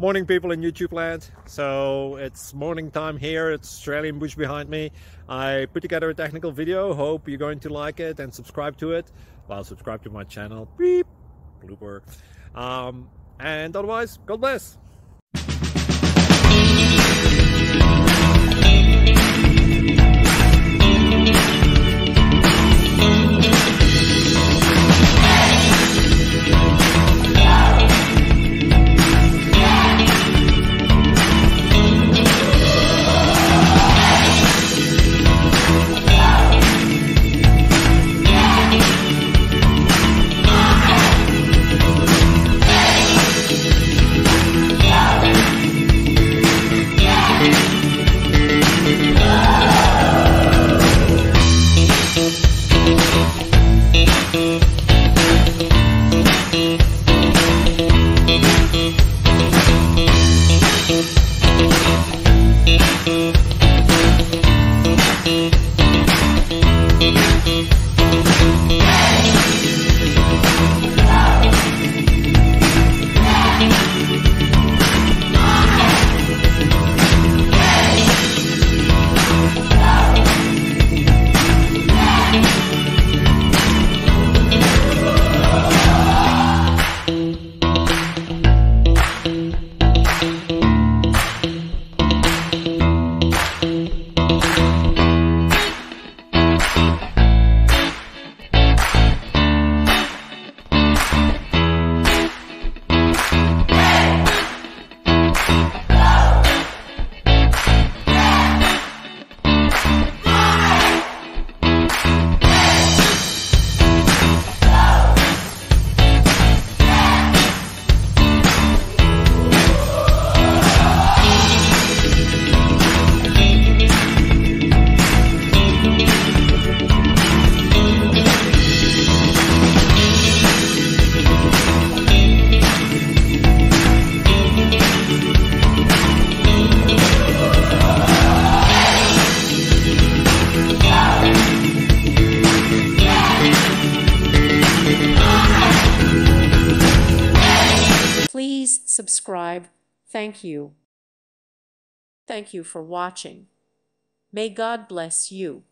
Morning, people in YouTube land. So it's morning time here. It's Australian bush behind me. I put together a technical video. Hope you're going to like it and subscribe to it. Well, subscribe to my channel. Beep. Blooper. And otherwise, God bless. Please subscribe. Thank you. Thank you for watching. May God bless you.